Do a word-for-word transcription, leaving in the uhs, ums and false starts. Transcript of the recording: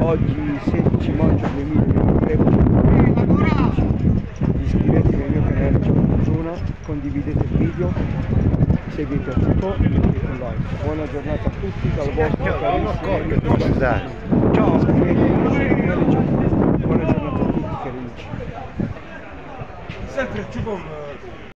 oggi sedici maggio duemilaventitré. Iscrivetevi al mio canale Giovanni Zuna, condividete il video, se vi è piaciuto mettete un like. Buona giornata a tutti dal vostro carissimo Ciao, iscrivetevi al canale Giovanni. Buona giornata a tutti cari amici. Sempre più